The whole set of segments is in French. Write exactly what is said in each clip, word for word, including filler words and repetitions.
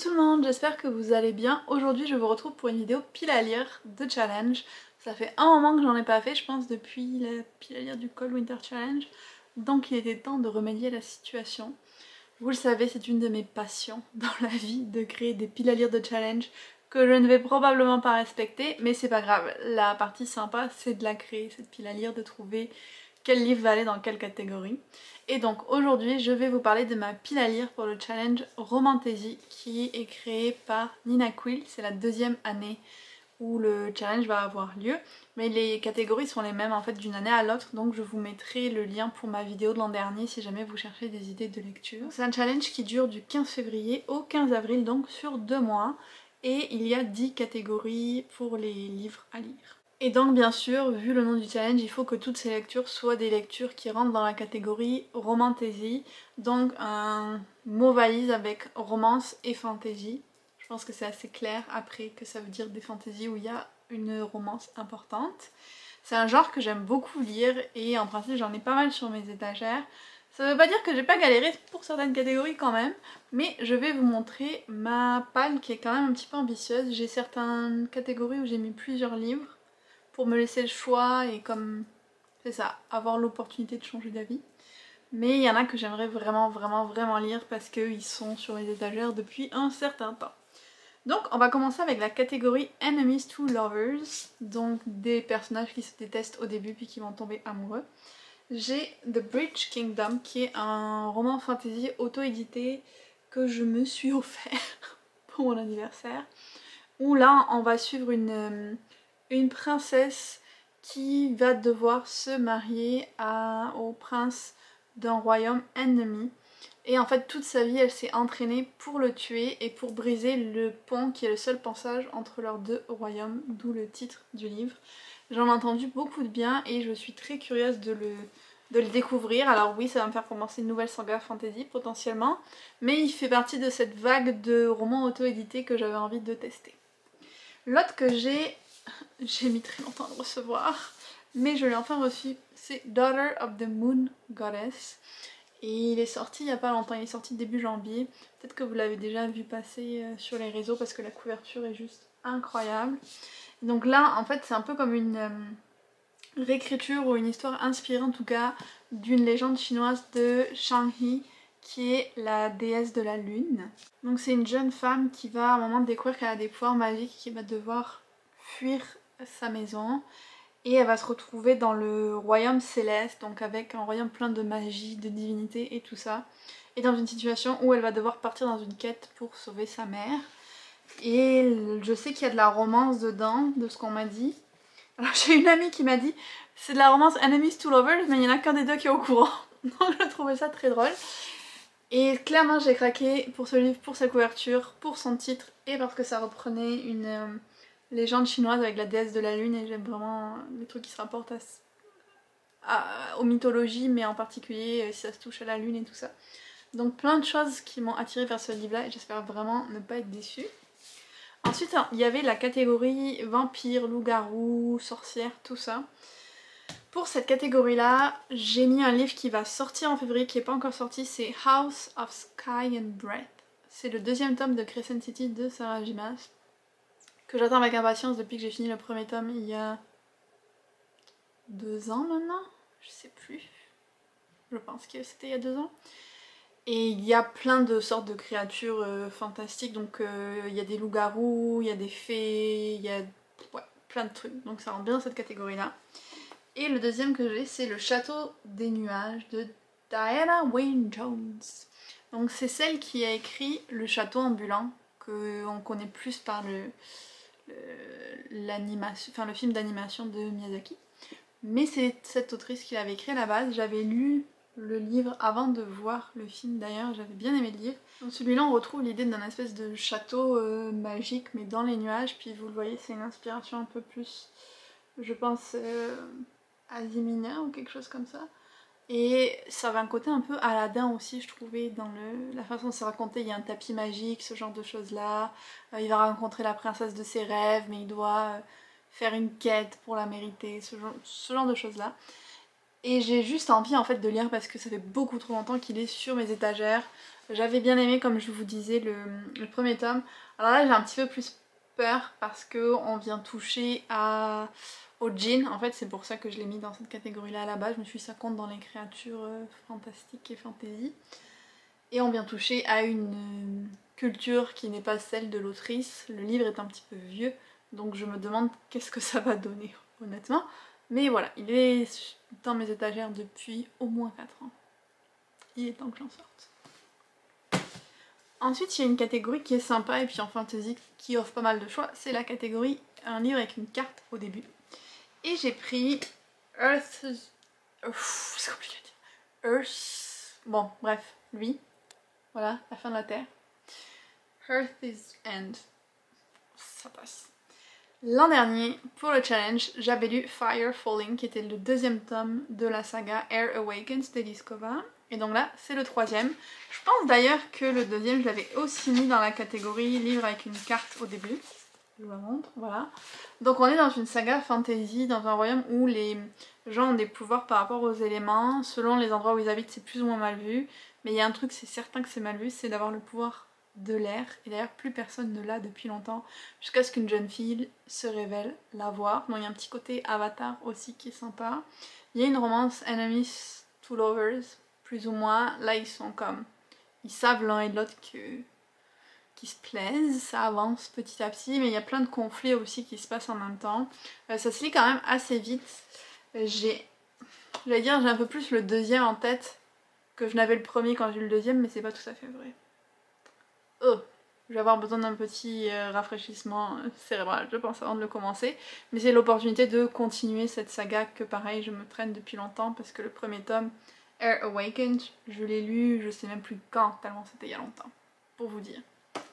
tout le monde, j'espère que vous allez bien. Aujourd'hui je vous retrouve pour une vidéo pile à lire de challenge. Ça fait un moment que j'en ai pas fait, je pense depuis la pile à lire du Cold Winter Challenge. Donc il était temps de remédier à la situation. Vous le savez, c'est une de mes passions dans la vie de créer des piles à lire de challenge que je ne vais probablement pas respecter, mais c'est pas grave. La partie sympa c'est de la créer, cette pile à lire, de trouver quel livre va aller dans quelle catégorie. Et donc aujourd'hui je vais vous parler de ma pile à lire pour le challenge Romantasy qui est créé par Nina Quill. C'est la deuxième année où le challenge va avoir lieu, mais les catégories sont les mêmes en fait d'une année à l'autre, donc je vous mettrai le lien pour ma vidéo de l'an dernier si jamais vous cherchez des idées de lecture. C'est un challenge qui dure du quinze février au quinze avril, donc sur deux mois, et il y a dix catégories pour les livres à lire. Et donc bien sûr, vu le nom du challenge, il faut que toutes ces lectures soient des lectures qui rentrent dans la catégorie Romantasy, donc un mot valise avec romance et fantasy. Je pense que c'est assez clair après que ça veut dire des fantaisies où il y a une romance importante. C'est un genre que j'aime beaucoup lire et en principe j'en ai pas mal sur mes étagères. Ça veut pas dire que j'ai pas galéré pour certaines catégories quand même, mais je vais vous montrer ma palle qui est quand même un petit peu ambitieuse. J'ai certaines catégories où j'ai mis plusieurs livres pour me laisser le choix et comme, c'est ça, avoir l'opportunité de changer d'avis. Mais il y en a que j'aimerais vraiment vraiment vraiment lire parce qu'ils sont sur les étagères depuis un certain temps. Donc on va commencer avec la catégorie Enemies to Lovers, donc des personnages qui se détestent au début puis qui vont tomber amoureux. J'ai The Bridge Kingdom qui est un roman fantasy auto-édité que je me suis offert pour mon anniversaire, où là on va suivre une, une princesse qui va devoir se marier à, au prince d'un royaume ennemi. Et en fait toute sa vie elle s'est entraînée pour le tuer et pour briser le pont qui est le seul passage entre leurs deux royaumes, d'où le titre du livre. J'en ai entendu beaucoup de bien et je suis très curieuse de le, de le découvrir. Alors oui, ça va me faire commencer une nouvelle saga fantasy potentiellement, mais il fait partie de cette vague de romans auto-édités que j'avais envie de tester. L'autre que j'ai, j'ai mis très longtemps à le recevoir, mais je l'ai enfin reçu, c'est Daughter of the Moon Goddess. Et il est sorti il n'y a pas longtemps, il est sorti début janvier. Peut-être que vous l'avez déjà vu passer sur les réseaux parce que la couverture est juste incroyable. Donc là, en fait, c'est un peu comme une euh, réécriture ou une histoire inspirée en tout cas d'une légende chinoise de Shanghi, qui est la déesse de la lune. Donc c'est une jeune femme qui va à un moment découvrir qu'elle a des pouvoirs magiques, qui va devoir fuir sa maison. Et elle va se retrouver dans le royaume céleste, donc avec un royaume plein de magie, de divinité et tout ça. Et dans une situation où elle va devoir partir dans une quête pour sauver sa mère. Et je sais qu'il y a de la romance dedans, de ce qu'on m'a dit. Alors j'ai une amie qui m'a dit c'est de la romance Enemies to Lovers, mais il n'y en a qu'un des deux qui est au courant. Donc je trouvais ça très drôle. Et clairement j'ai craqué pour ce livre, pour sa couverture, pour son titre, et parce que ça reprenait une euh, légende chinoise avec la déesse de la lune, et j'aime vraiment les trucs qui se rapportent à, à, aux mythologies, mais en particulier si ça se touche à la lune et tout ça. Donc plein de choses qui m'ont attirée vers ce livre-là, et j'espère vraiment ne pas être déçue. Ensuite, il y avait la catégorie vampire, loup-garou, sorcière, tout ça. Pour cette catégorie-là, j'ai mis un livre qui va sortir en février, qui n'est pas encore sorti, c'est House of Sky and Breath. C'est le deuxième tome de Crescent City de Sarah J. Maas, que j'attends avec impatience depuis que j'ai fini le premier tome il y a deux ans maintenant, je sais plus. Je pense que c'était il y a deux ans. Et il y a plein de sortes de créatures euh, fantastiques, donc euh, il y a des loups-garous, il y a des fées, il y a ouais, plein de trucs, donc ça rentre bien dans cette catégorie-là. Et le deuxième que j'ai, c'est Le Château des Nuages de Diana Wynne Jones. Donc c'est celle qui a écrit Le Château ambulant, qu'on connaît plus par le, le, l'animation, enfin, le film d'animation de Miyazaki. Mais c'est cette autrice qui l'avait écrit à la base. J'avais lu le livre avant de voir le film d'ailleurs, j'avais bien aimé le livre. Dans celui-là on retrouve l'idée d'un espèce de château euh, magique mais dans les nuages, puis vous le voyez c'est une inspiration un peu plus, je pense, euh, Asie mineure ou quelque chose comme ça. Et ça avait un côté un peu Aladdin aussi je trouvais dans le, la façon de se raconter, il y a un tapis magique, ce genre de choses là. Euh, il va rencontrer la princesse de ses rêves mais il doit euh, faire une quête pour la mériter, ce genre, ce genre de choses là. Et j'ai juste envie en fait de lire parce que ça fait beaucoup trop longtemps qu'il est sur mes étagères. J'avais bien aimé, comme je vous disais, le, le premier tome. Alors là j'ai un petit peu plus peur parce qu'on vient toucher à, au djinn. En fait c'est pour ça que je l'ai mis dans cette catégorie là à la base. Je me suis dit ça compte dans les créatures euh, fantastiques et fantasy. Et on vient toucher à une euh, culture qui n'est pas celle de l'autrice. Le livre est un petit peu vieux, donc je me demande qu'est-ce que ça va donner honnêtement. Mais voilà, il est dans mes étagères depuis au moins quatre ans. Il est temps que j'en sorte. Ensuite, il y a une catégorie qui est sympa et puis en fantasy qui offre pas mal de choix. C'est la catégorie un livre avec une carte au début. Et j'ai pris Earth... Ouf, c'est compliqué à dire. Earth... Bon, bref, lui. Voilà, la fin de la Terre. Earth is End. Ça passe. L'an dernier, pour le challenge, j'avais lu Fire Falling, qui était le deuxième tome de la saga Air Awakens d'Eliskova. Et donc là, c'est le troisième. Je pense d'ailleurs que le deuxième, je l'avais aussi mis dans la catégorie livre avec une carte au début. Je vous la montre, voilà. Donc on est dans une saga fantasy, dans un royaume où les gens ont des pouvoirs par rapport aux éléments. Selon les endroits où ils habitent, c'est plus ou moins mal vu. Mais il y a un truc, c'est certain que c'est mal vu, c'est d'avoir le pouvoir de l'air, et d'ailleurs plus personne ne l'a depuis longtemps, jusqu'à ce qu'une jeune fille se révèle l'avoir. Donc il y a un petit côté Avatar aussi qui est sympa. Il y a une romance Enemies to Lovers, plus ou moins. Là ils sont comme, ils savent l'un et l'autre que qui se plaisent, ça avance petit à petit, mais il y a plein de conflits aussi qui se passent en même temps. Euh, ça se lit quand même assez vite. J'ai, j'allais dire, j'ai un peu plus le deuxième en tête que je n'avais le premier quand j'ai lu le deuxième, mais c'est pas tout à fait vrai. Oh, je vais avoir besoin d'un petit euh, rafraîchissement cérébral, je pense, avant de le commencer. Mais c'est l'opportunité de continuer cette saga que, pareil, je me traîne depuis longtemps parce que le premier tome, Air Awakened, je l'ai lu, je sais même plus quand, tellement c'était il y a longtemps, pour vous dire.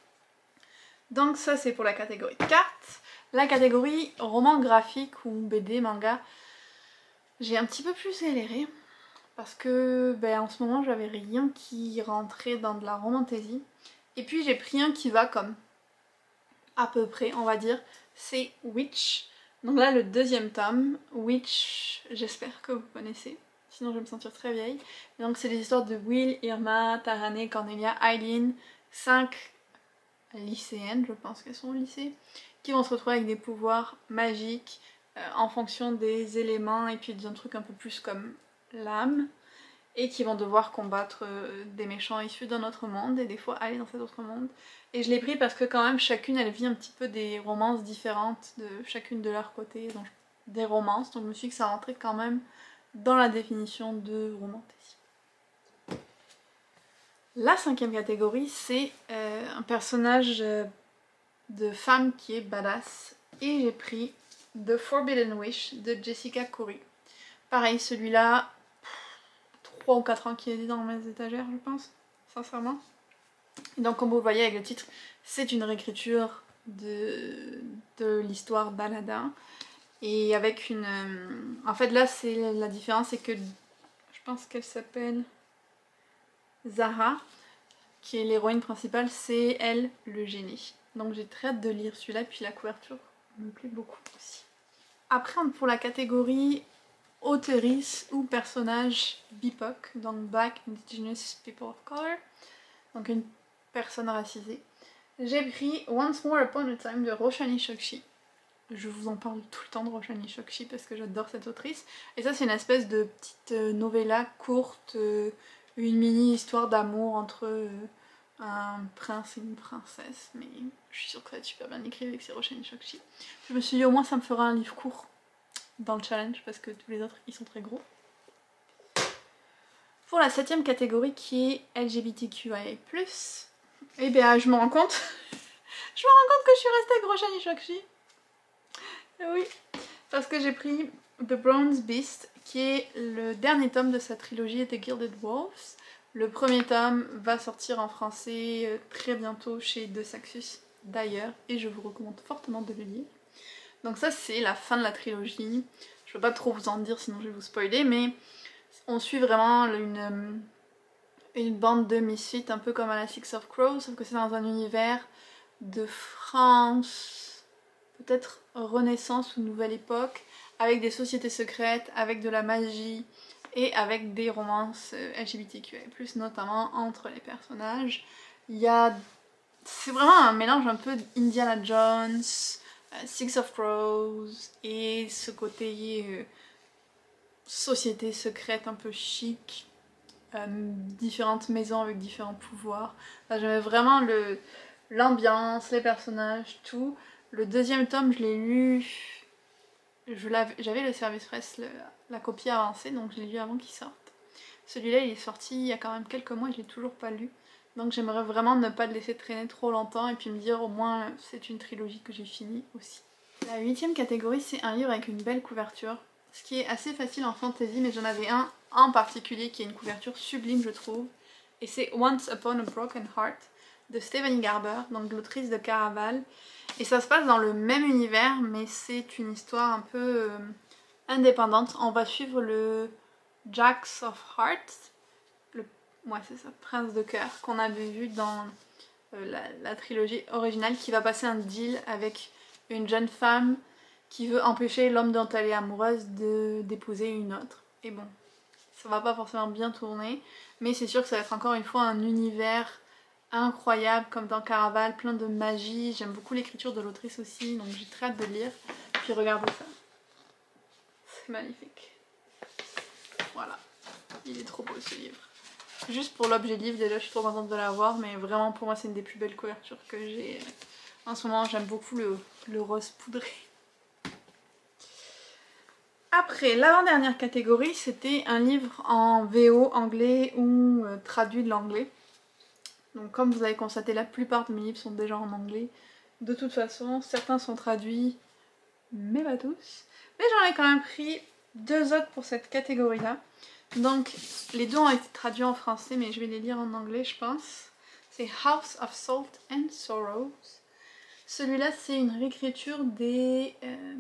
Donc ça, c'est pour la catégorie cartes. La catégorie roman graphique ou B D, manga, j'ai un petit peu plus galéré parce que ben, en ce moment, j'avais rien qui rentrait dans de la romantaisie. Et puis j'ai pris un qui va comme à peu près, on va dire, c'est Witch. Donc là le deuxième tome, Witch, j'espère que vous connaissez, sinon je vais me sentir très vieille. Et donc c'est des histoires de Will, Irma, Tarane, Cornelia, Eileen, cinq lycéennes, je pense qu'elles sont au lycée, qui vont se retrouver avec des pouvoirs magiques euh, en fonction des éléments et puis d'un truc un peu plus comme l'âme. Et qui vont devoir combattre des méchants issus d'un autre monde et des fois aller dans cet autre monde. Et je l'ai pris parce que quand même chacune elle vit un petit peu des romances différentes de chacune de leur côté, donc des romances, donc je me suis dit que ça rentrait quand même dans la définition de romantaisie. La cinquième catégorie c'est euh, un personnage de femme qui est badass et j'ai pris The Forbidden Wish de Jessica Khoury. Pareil, celui-là, trois ou quatre ans qu'il est dans mes étagères, je pense, sincèrement. Et donc, comme vous le voyez avec le titre, c'est une réécriture de, de l'histoire d'Aladin. Et avec une... En fait, là, c'est la différence, c'est que je pense qu'elle s'appelle Zahra, qui est l'héroïne principale, c'est elle, le génie. Donc, j'ai très hâte de lire celui-là, puis la couverture me plaît beaucoup aussi. Après, pour la catégorie auteurice ou personnage B I P O C, donc Black Indigenous People of Color, donc une personne racisée. J'ai pris Once More Upon a Time de Roshani Chokshi. Je vous en parle tout le temps de Roshani Chokshi parce que j'adore cette autrice. Et ça c'est une espèce de petite novella courte, une mini histoire d'amour entre un prince et une princesse. Mais je suis sûre que ça va être super bien écrit avec ces Roshani Chokshi. Je me suis dit au moins ça me fera un livre court dans le challenge parce que tous les autres ils sont très gros. Pour la septième catégorie qui est L G B T Q I A plus, et bien je me rends compte, je me rends compte que je suis restée avec Roshani Chokshi. Oui, parce que j'ai pris The Bronze Beast qui est le dernier tome de sa trilogie The Gilded Wolves. Le premier tome va sortir en français très bientôt chez De Saxus d'ailleurs et je vous recommande fortement de le lire. Donc ça c'est la fin de la trilogie, je peux pas trop vous en dire sinon je vais vous spoiler, mais on suit vraiment une, une bande de misfits un peu comme à la Six of Crows, sauf que c'est dans un univers de France, peut-être Renaissance ou Nouvelle Époque, avec des sociétés secrètes, avec de la magie, et avec des romances L G B T Q I plus, notamment entre les personnages. Il y a... C'est vraiment un mélange un peu d'Indiana Jones, euh, Six of Crows et ce côté euh, société secrète un peu chic, euh, différentes maisons avec différents pouvoirs. Enfin, j'aimais vraiment le l'ambiance, les personnages, tout. Le deuxième tome, je l'ai lu... J'avais le service presse, le, la copie avancée, donc je l'ai lu avant qu'il sorte. Celui-là, il est sorti il y a quand même quelques mois et je l'ai toujours pas lu. Donc j'aimerais vraiment ne pas le laisser traîner trop longtemps et puis me dire au moins c'est une trilogie que j'ai finie aussi. La huitième catégorie, c'est un livre avec une belle couverture. Ce qui est assez facile en fantasy, mais j'en avais un en particulier qui a une couverture sublime, je trouve. Et c'est Once Upon a Broken Heart de Stephanie Garber, donc l'autrice de Caraval. Et ça se passe dans le même univers, mais c'est une histoire un peu euh, indépendante. On va suivre le Jacks of Hearts, le ouais, c'est ça, prince de cœur, qu'on avait vu dans euh, la, la trilogie originale, qui va passer un deal avec une jeune femme qui veut empêcher l'homme dont elle est amoureuse de d'épouser une autre. Et bon, ça va pas forcément bien tourner, mais c'est sûr que ça va être encore une fois un univers incroyable comme dans Caraval, plein de magie. J'aime beaucoup l'écriture de l'autrice aussi, donc j'ai très hâte de lire. Puis regardez ça, c'est magnifique. Voilà, il est trop beau ce livre. Juste pour l'objet livre, déjà je suis trop contente de l'avoir, mais vraiment pour moi c'est une des plus belles couvertures que j'ai en ce moment. J'aime beaucoup le, le rose poudré. Après, l'avant-dernière catégorie, c'était un livre en V O anglais ou euh, traduit de l'anglais. Donc comme vous avez constaté, la plupart de mes livres sont déjà en anglais. De toute façon, certains sont traduits, mais pas tous. Mais j'en ai quand même pris deux autres pour cette catégorie-là. Donc les deux ont été traduits en français, mais je vais les lire en anglais, je pense. C'est House of Salt and Sorrows. Celui-là, c'est une réécriture des... Euh,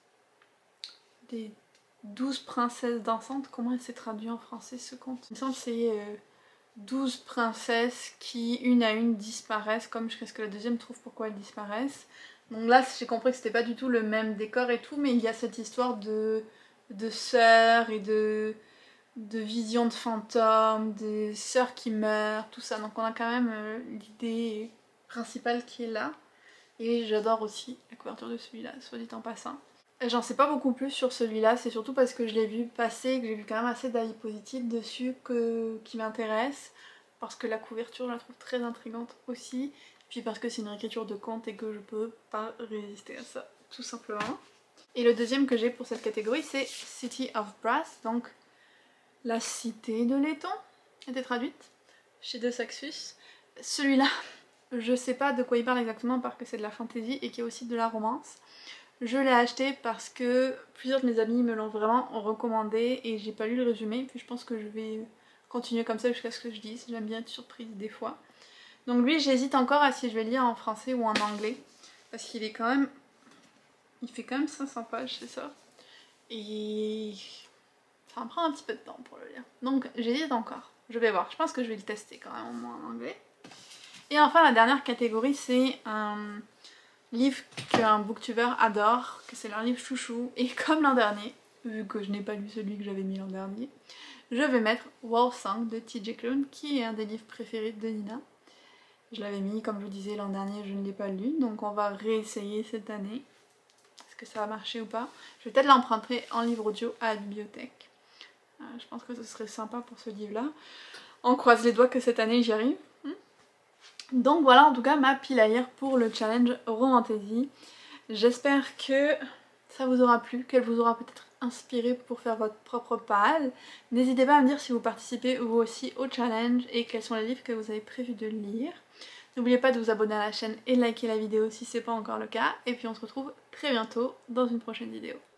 des douze princesses dansantes. Comment elle s'est traduit en français ce conte? Il me semble que c'est... Euh, douze princesses qui une à une disparaissent, comme jusqu'à ce que la deuxième trouve pourquoi elles disparaissent. Donc là j'ai compris que c'était pas du tout le même décor et tout, mais il y a cette histoire de, de sœurs et de, de visions de fantômes, des sœurs qui meurent, tout ça. Donc on a quand même euh, l'idée principale qui est là. Et j'adore aussi la couverture de celui-là, soit dit en passant. J'en sais pas beaucoup plus sur celui-là, c'est surtout parce que je l'ai vu passer et que j'ai vu quand même assez d'avis positifs dessus que, qui m'intéressent. Parce que la couverture, je la trouve très intrigante aussi. Puis parce que c'est une réécriture de conte et que je peux pas résister à ça, tout simplement. Et le deuxième que j'ai pour cette catégorie, c'est City of Brass, donc la cité de laiton, a été traduite chez De Saxus. Celui-là, je sais pas de quoi il parle exactement parce que c'est de la fantasy et qu'il y a aussi de la romance. Je l'ai acheté parce que plusieurs de mes amis me l'ont vraiment recommandé et j'ai pas lu le résumé. Puis je pense que je vais continuer comme ça jusqu'à ce que je dise. J'aime bien être surprise des fois. Donc lui, j'hésite encore à si je vais lire en français ou en anglais. Parce qu'il est quand même... Il fait quand même cinq cents pages, c'est ça. Et... ça me prend un petit peu de temps pour le lire. Donc j'hésite encore. Je vais voir. Je pense que je vais le tester quand même au moins en anglais. Et enfin, la dernière catégorie, c'est un... livre qu'un booktuber adore, que c'est leur livre chouchou, et comme l'an dernier, vu que je n'ai pas lu celui que j'avais mis l'an dernier, je vais mettre Wolfsong de T J Klune, qui est un des livres préférés de Nina. Je l'avais mis, comme je vous disais, l'an dernier, je ne l'ai pas lu, donc on va réessayer cette année. Est-ce que ça va marcher ou pas? Je vais peut-être l'emprunter en livre audio à la bibliothèque. Euh, je pense que ce serait sympa pour ce livre-là. On croise les doigts que cette année j'y arrive. Donc voilà en tout cas ma pile à lire pour le challenge Romantaisie. J'espère que ça vous aura plu, qu'elle vous aura peut-être inspiré pour faire votre propre pile. N'hésitez pas à me dire si vous participez vous aussi au challenge et quels sont les livres que vous avez prévu de lire. N'oubliez pas de vous abonner à la chaîne et de liker la vidéo si ce n'est pas encore le cas. Et puis on se retrouve très bientôt dans une prochaine vidéo.